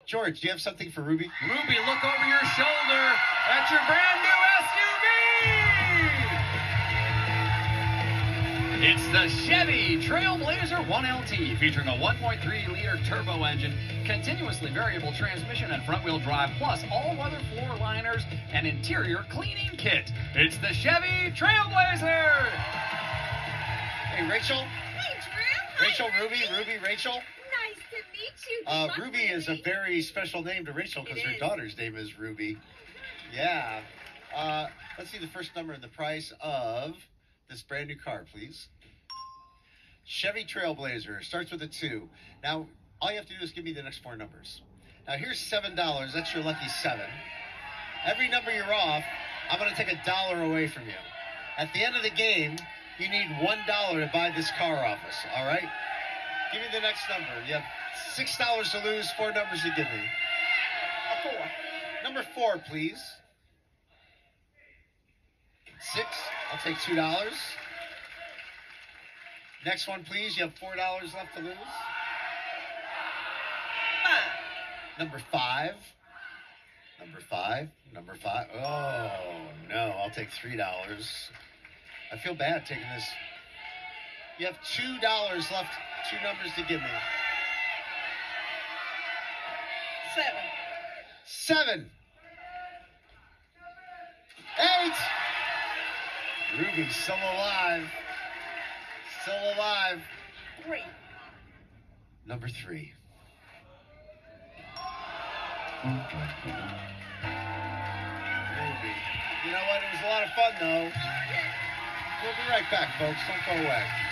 George, do you have something for Ruby? Ruby, look over your shoulder. That's your brand new SUV! It's the Chevy Trailblazer 1LT, featuring a 1.3-liter turbo engine, continuously variable transmission and front-wheel drive, plus all-weather floor liners and interior cleaning kit. It's the Chevy Trailblazer! Hey, Rachel? Hey, Drew. Rachel, Ruby, Rachel? Nice to meet you. Ruby is a very special name to Rachel because her daughter's name is Ruby. Yeah. Let's see the first number and the price of this brand new car, please. Chevy Trailblazer starts with a 2. Now, all you have to do is give me the next 4 numbers. Now, here's $7. That's your lucky 7. Every number you're off, I'm going to take $1 away from you. At the end of the game, you need $1 to buy this car off us, all right? Give me the next number. You have $6 to lose, 4 numbers to give me. A 4. Number 4, please. 6. I'll take $2. Next one, please. You have $4 left to lose. Number 5. Number 5. Number 5. Oh, no. I'll take $3. I feel bad taking this. You have $2 left. 2 numbers to give me. 7. 8. Ruby's still alive. Still alive. 3. Number 3. Ruby. You know what? It was a lot of fun, though. We'll be right back, folks. Don't go away.